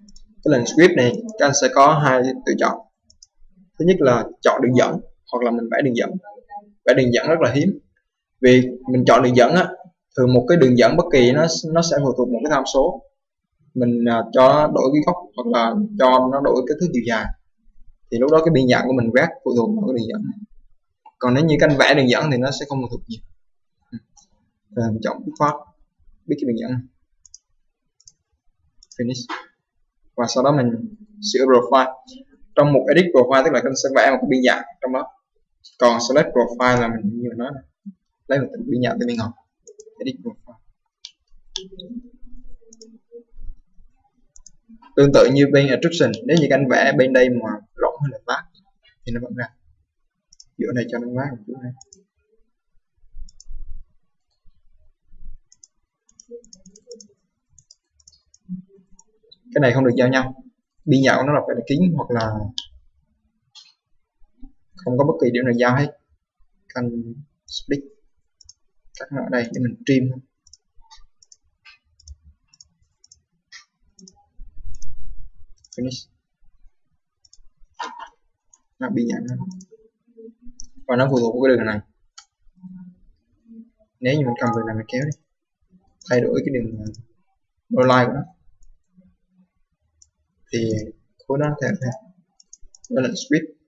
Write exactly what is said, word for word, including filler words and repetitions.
Cái lệnh script này các anh sẽ có hai lựa chọn. Thứ nhất là chọn đường dẫn hoặc là mình vẽ đường dẫn. Vẽ đường dẫn rất là hiếm, vì mình chọn đường dẫn á, thường một cái đường dẫn bất kỳ nó nó sẽ phụ thuộc một cái tham số, mình uh, cho nó đổi cái góc hoặc là cho nó đổi cái thước chiều dài, thì lúc đó cái biên dạng của mình quét phụ thuộc vào cái đường dẫn này. Còn nếu như các anh vẽ đường dẫn thì nó sẽ không phụ thuộc nhiều. Rồi mình chọn phát biết cái đường dẫn này. Finish, và sau đó mình sửa profile. Trong một edit profile tức là mình sẽ vẽ một cái biên dạng trong đó, còn select profile là mình như mình nói này, lấy một biên dạng từ bên ngoài. Edit profile tương tự như bên attraction, nếu như anh vẽ bên đây mà rộng hơn là vát thì nó vẫn ra. Giữa này cho nó vát một chút này. Cái này không được giao nhau, biên dạng của nó là phải là kính hoặc là không có bất kỳ điểm nào giao hết. Cần split cắt nó ở đây để mình trim thôi. Finish, nó biên dạng nó và nó phụ thuộc vào cái đường này. Nếu như mình cầm đường này mình kéo đi, thay đổi cái đường line của nó thì khối nó theo theo đó là split.